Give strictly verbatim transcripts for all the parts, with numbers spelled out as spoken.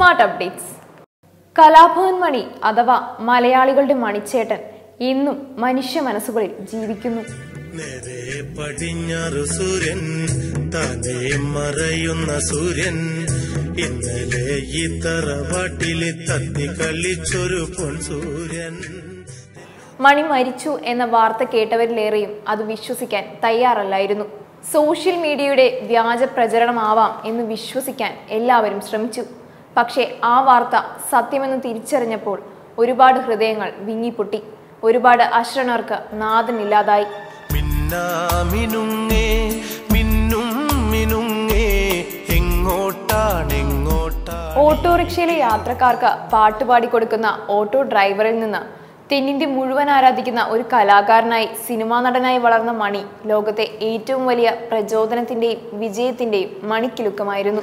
Smart updates. Kalabhavan Mani അഥവാ മലയാളികളുടെ മണിച്ചേട്ടൻ ഇന്നും മനുഷ്യ മനസ്സുകളിൽ ജീവിക്കുന്നു. സൂര്യൻ താനേ മറയുന്ന സൂര്യൻ ഇന്നലെ ഈ തറവാട്ടിലെ തത്തി കളിച്ചൊരു പൊൻ സൂര്യൻ. മണി മരിച്ചു എന്ന വാർത്ത കേട്ടവരിലേറെയും അത് വിശ്വസിക്കാൻ തയ്യാറല്ലായിരുന്നു. സോഷ്യൽ മീഡിയയുടെ വ്യാജ പ്രചരണമാവാം എന്ന് വിശ്വസിക്കാൻ എല്ലാവരും ശ്രമിച്ചു. പക്ഷേ ആ വാർത്ത സത്യമെന്ന് തിരിച്ചറിഞ്ഞപ്പോൾ ഒരുപാട് ഹൃദയങ്ങൾ വിങ്ങിപ്പൊട്ടി. ഒരുപാട് അശ്രണർക്ക് നാഥനില്ലാതായി. ഓട്ടോറിക്ഷയിലെ യാത്രക്കാർക്ക് പാട്ടുപാടി കൊടുക്കുന്ന ഓട്ടോ ഡ്രൈവറിൽ നിന്ന് തെന്നിന്ത്യ മുഴുവൻ ആരാധിക്കുന്ന ഒരു കലാകാരനായി സിനിമാ നടനായി വളർന്ന മണി ലോകത്തെ ഏറ്റവും വലിയ പ്രചോദനത്തിന്റെയും വിജയത്തിന്റെയും മണിക്കിലുക്കമായിരുന്നു.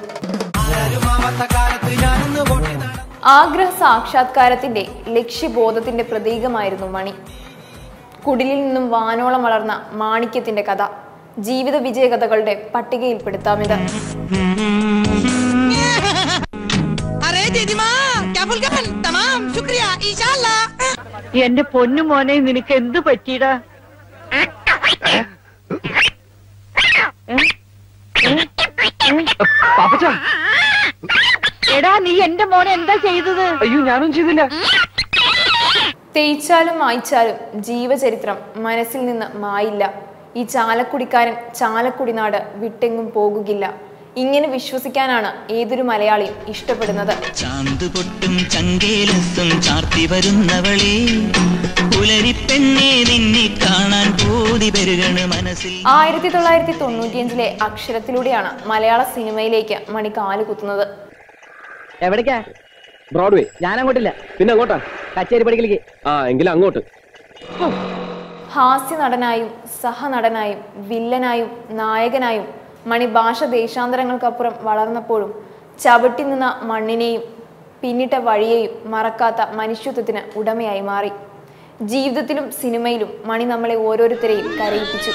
ആഗ്രഹ സാക്ഷാത്കാരത്തിന്റെ ലക്ഷ്യബോധത്തിന്റെ പ്രതീകമായിരുന്നു മണി. കുടിലിൽ നിന്നും വാനോളം വളർന്ന മാണിക്യത്തിന്റെ കഥ ജീവിത വിജയകഥകളുടെ പട്ടികയിൽപ്പെടുത്താമിത്. എന്റെ പൊന്നു മോനെ, നിനക്ക് എന്ത് പറ്റിയിടാ? എടാ, നീ എന്റെ മോനെ എന്താ ചെയ്തത്? അയ്യോ, ഞാനും ചെയ്തില്ല. തേച്ചാലും മായ്ച്ചാലും ജീവചരിത്രം മനസ്സിൽ നിന്ന് മായില്ല. ഈ ചാലക്കുടിക്കാരൻ ചാലക്കുടി നാട് വിട്ടെങ്ങും പോകുകില്ല. ഇങ്ങനെ വിശ്വസിക്കാനാണ് ഏതൊരു മലയാളിയും ഇഷ്ടപ്പെടുന്നത്. ആയിരത്തി തൊള്ളായിരത്തി തൊണ്ണൂറ്റിയഞ്ചിലെ അക്ഷരത്തിലൂടെയാണ് മലയാള സിനിമയിലേക്ക് മണി കാലുകുത്തുന്നത്. എവിടേക്കാ? ബ്രോഡ്വേ. ഞാൻ അങ്ങോട്ടില്ല. പിന്നെ അങ്ങോട്ടാ? കച്ചേരി പഠിക്കലേക്ക്. ആ, എങ്കിലും അങ്ങോട്ട്. ഹാസ്യ നടനായും സഹനടനായും വില്ലനായും നായകനായും മണി ഭാഷ ദേശാന്തരങ്ങൾക്കപ്പുറം വളർന്നപ്പോഴും ചവിട്ടി നിന്ന മണ്ണിനെയും പിന്നിട്ട വഴിയെയും മറക്കാത്ത മനുഷ്യത്വത്തിന് ഉടമയായി മാറി. ജീവിതത്തിലും സിനിമയിലും മണി നമ്മളെ ഓരോരുത്തരെയും കരയിപ്പിച്ചു.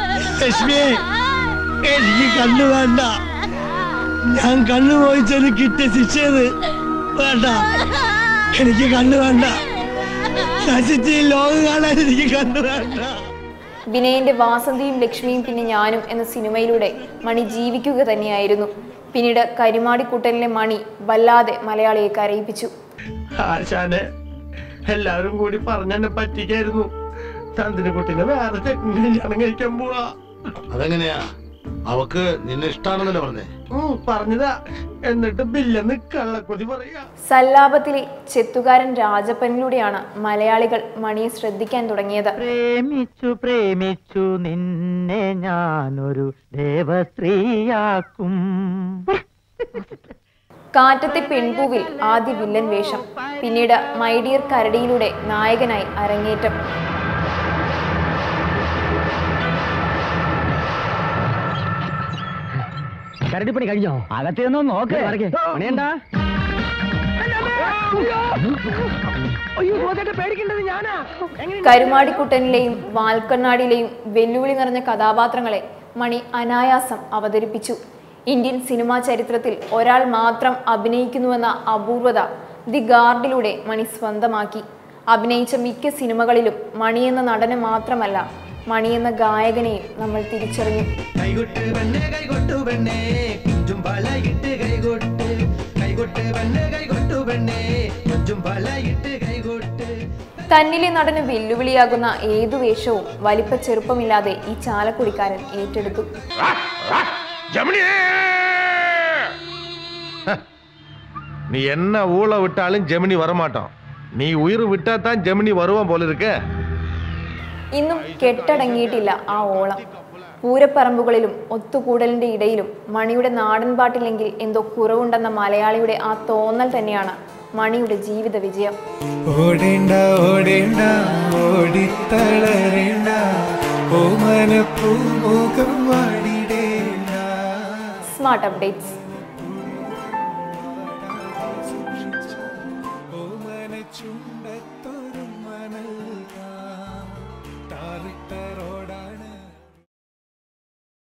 ഞാൻ കണ്ണു പോയിച്ചത് കിട്ടിയ ശിക്ഷയത് വേണ്ട. എനിക്ക് കണ്ണു വേണ്ട. ലോകം കാണാൻ എനിക്ക് കണ്ണു വേണ്ട. വിനയന്റെ വാസന്തിയും ലക്ഷ്മിയും പിന്നെ ഞാനും എന്ന സിനിമയിലൂടെ മണി ജീവിക്കുക തന്നെയായിരുന്നു. പിന്നീട് കരിമാടിക്കുട്ടലിലെ മണി വല്ലാതെ മലയാളിയെ കരയിപ്പിച്ചു. ആശാനെ, എല്ലാവരും കൂടി പറഞ്ഞെന്നെ പറ്റിക്കായിരുന്നു. ചന്ദ്രകുട്ടിനെ വേറെ കല്യാണം കഴിക്കാൻ പോവാ. അതെങ്ങനെയാ? അവക്ക് നിന്നെ ഇഷ്ടാണെന്നല്ലേ പറഞ്ഞേ? പറഞ്ഞതാ. എന്നിട്ട് ബില്ലെന്ന് കള്ളക്കൊതി പറയാ. സല്ലാപത്തിലെ ചെത്തുകാരൻ രാജപ്പനിലൂടെയാണ് മലയാളികൾ മണിയെ ശ്രദ്ധിക്കാൻ തുടങ്ങിയത്. പ്രേമിച്ചു പ്രേമിച്ചു നിന്നെ ഞാനൊരു ദേവസ്ത്രീയാക്കും. കാറ്റത്തെ പെൺപൂവിൽ ആദ്യ വില്ലൻ വേഷം. പിന്നീട് മൈഡിയർ കരടിയിലൂടെ നായകനായി അരങ്ങേറ്റം. കരടിപ്പണി കഴിഞ്ഞോ? അകത്തേന്നോ നോക്ക്. പണിയണ്ടാ. കരുമാടിക്കുട്ടനിലെയും വാൽക്കണ്ണാടിയിലെയും വെല്ലുവിളി നിറഞ്ഞ കഥാപാത്രങ്ങളെ മണി അനായാസം അവതരിപ്പിച്ചു. ഇന്ത്യൻ സിനിമാ ചരിത്രത്തിൽ ഒരാൾ മാത്രം അഭിനയിക്കുന്നുവെന്ന അപൂർവത ദി ഗാർഡിലൂടെ മണി സ്വന്തമാക്കി. അഭിനയിച്ച മിക്ക സിനിമകളിലും മണി എന്ന നടനെ മാത്രമല്ല, മണി എന്ന ഗായകനെയും നമ്മൾ തിരിച്ചറിഞ്ഞു. തന്നിലെ നടന് വെല്ലുവിളിയാകുന്ന ഏതു വേഷവും വലിപ്പ ചെറുപ്പമില്ലാതെ ഈ ചാലക്കുടിക്കാരൻ ഏറ്റെടുത്തു. நீ என்ன ஊழ விட்டாலும் ஜெமினி வரமாட்டோம். நீ உயிர் விட்டாதான் ஜெமினி வருவான் போல இருக்க. ഇന്നും കെട്ടടങ്ങിയിട്ടില്ല ആ ഓളം. പൂരപ്പറമ്പുകളിലും ഒത്തുകൂടലിന്റെ ഇടയിലും മണിയുടെ നാടൻ പാട്ടില്ലെങ്കിൽ എന്തോ കുറവുണ്ടെന്ന മലയാളിയുടെ ആ തോന്നൽ തന്നെയാണ് മണിയുടെ ജീവിത വിജയം. ഓടേണ്ട ഓടേണ്ട ഓടിത്തളരേണ്ട ഓമന പൂമുഖം വാടിടേണ്ട. Smart updates.